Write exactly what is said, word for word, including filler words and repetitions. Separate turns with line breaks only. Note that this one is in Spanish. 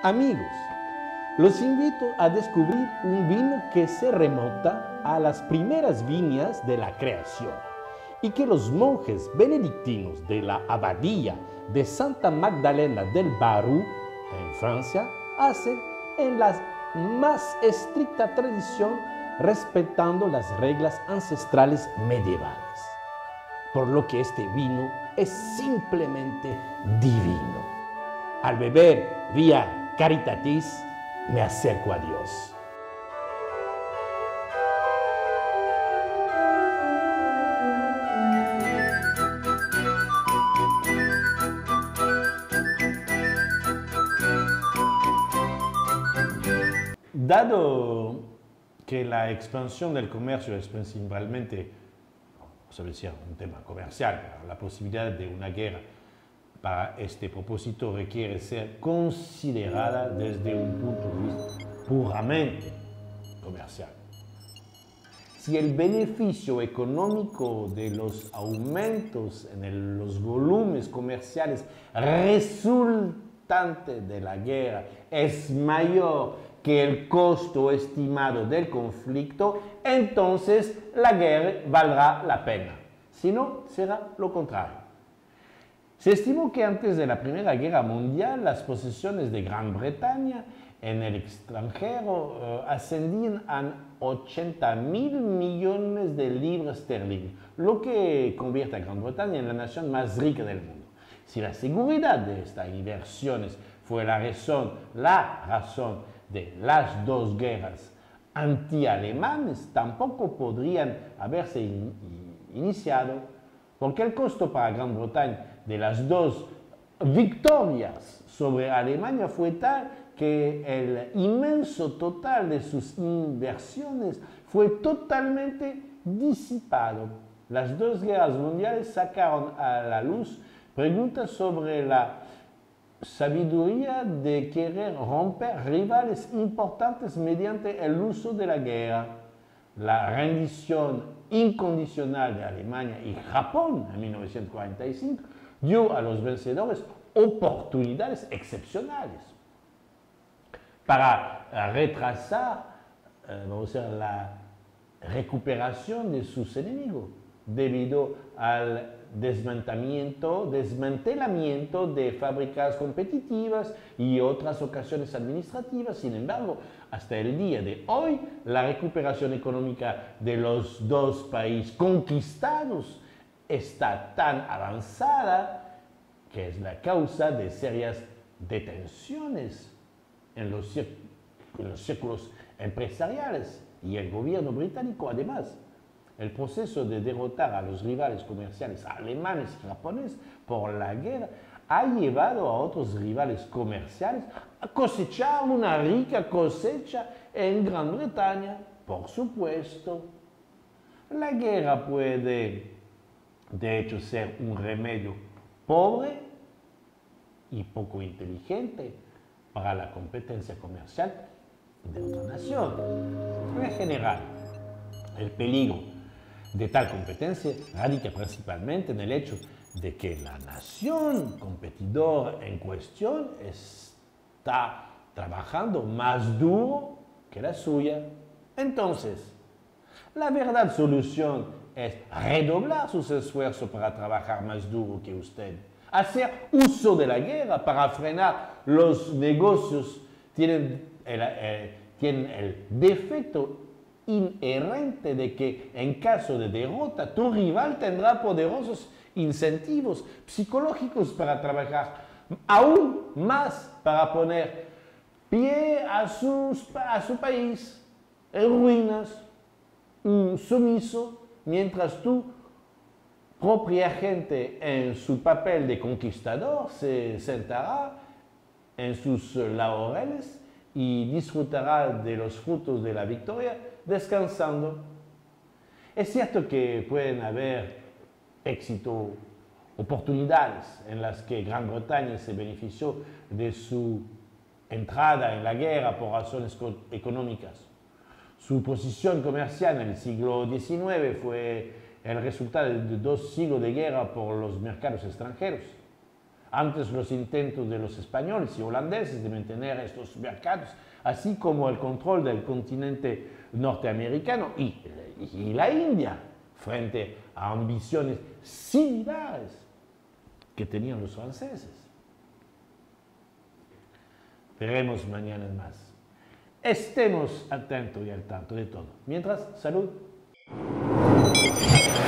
Amigos, los invito a descubrir un vino que se remonta a las primeras viñas de la creación y que los monjes benedictinos de la abadía de Santa Magdalena del Barou, en Francia, hacen en la más estricta tradición, respetando las reglas ancestrales medievales. Por lo que este vino es simplemente divino. Al beber vía Caritatis, me acerco a Dios. Dado que la expansión del comercio es principalmente, vamos a decir, un tema comercial, la posibilidad de una guerra para este propósito requiere ser considerada desde un punto de vista puramente comercial. Si el beneficio económico de los aumentos en el, los volúmenes comerciales resultantes de la guerra es mayor que el costo estimado del conflicto, entonces la guerra valdrá la pena. Si no, será lo contrario. Se estimó que antes de la Primera Guerra Mundial las posesiones de Gran Bretaña en el extranjero eh, ascendían a ochenta mil millones de libras esterlinas, lo que convierte a Gran Bretaña en la nación más rica del mundo. Si la seguridad de estas inversiones fue la razón, la razón de las dos guerras anti-alemanes, tampoco podrían haberse in iniciado, porque el costo para Gran Bretaña de las dos victorias sobre Alemania fue tal que el inmenso total de sus inversiones fue totalmente disipado. Las dos guerras mundiales sacaron a la luz preguntas sobre la sabiduría de querer romper rivales importantes mediante el uso de la guerra. La rendición incondicional de Alemania y Japón en mil novecientos cuarenta y cinco dio a los vencedores oportunidades excepcionales para retrasar eh, vamos a decir, la recuperación de sus enemigos debido al desmantelamiento, desmantelamiento de fábricas competitivas y otras ocasiones administrativas. Sin embargo, hasta el día de hoy, la recuperación económica de los dos países conquistados está tan avanzada que es la causa de serias detenciones en los, en los círculos empresariales y el gobierno británico. Además, el proceso de derrotar a los rivales comerciales alemanes y japoneses por la guerra ha llevado a otros rivales comerciales a cosechar una rica cosecha en Gran Bretaña. Por supuesto, la guerra puede de hecho ser un remedio pobre y poco inteligente para la competencia comercial de otra nación. En general, el peligro de tal competencia radica principalmente en el hecho de que la nación competidora en cuestión está trabajando más duro que la suya. Entonces, la verdadera solución es redoblar sus esfuerzos para trabajar más duro que usted. Hacer uso de la guerra para frenar los negocios tienen el, eh, tienen el defecto inherente de que en caso de derrota tu rival tendrá poderosos incentivos psicológicos para trabajar aún más para poner pie a, sus, a su país en ruinas, un sumiso, mientras tu propia gente en su papel de conquistador se sentará en sus laureles y disfrutará de los frutos de la victoria descansando. Es cierto que pueden haber éxito, oportunidades en las que Gran Bretaña se benefició de su entrada en la guerra por razones económicas. Su posición comercial en el siglo diecinueve fue el resultado de dos siglos de guerra por los mercados extranjeros. Antes los intentos de los españoles y holandeses de mantener estos mercados, así como el control del continente norteamericano y, y la India, frente a ambiciones similares que tenían los franceses. Veremos mañana más. Estemos atentos y al tanto de todo. Mientras, salud.